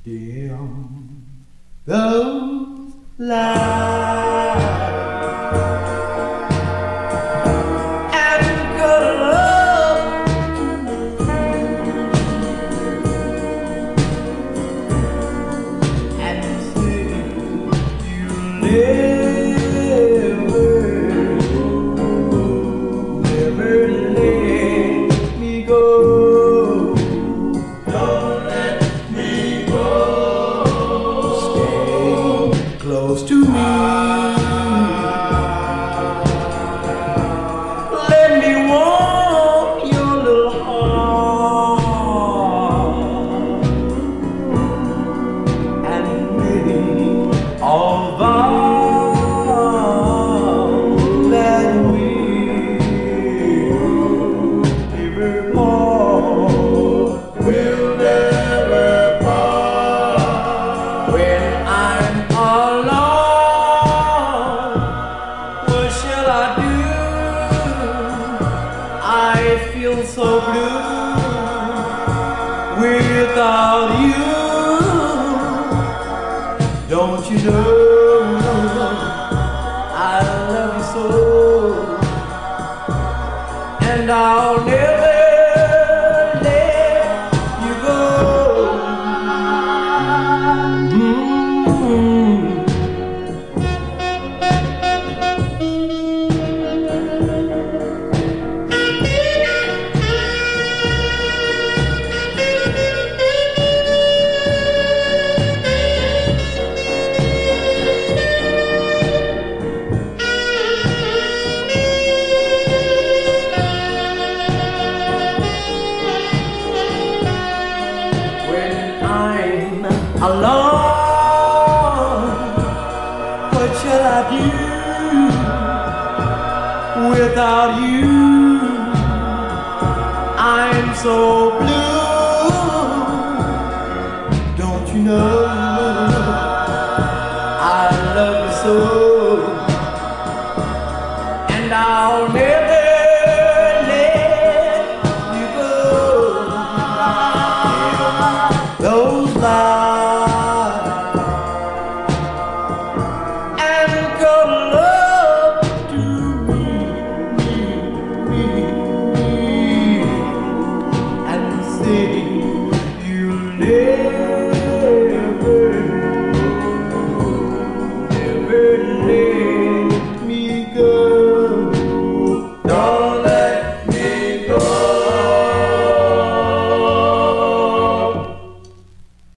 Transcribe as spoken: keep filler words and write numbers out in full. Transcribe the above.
dim those lights and cuddle up and say you'll never, never let me go. Close to me, let me warm your little heart and maybe all vow that we'll never part. We'll never part. When I'm I feel so blue without you. Don't you know I love you so, and I'll never let you go. Mm-hmm. Alone, what shall I do without you? I'm so blue. Don't you know I love you so, and I'll never let you go. Those lies you live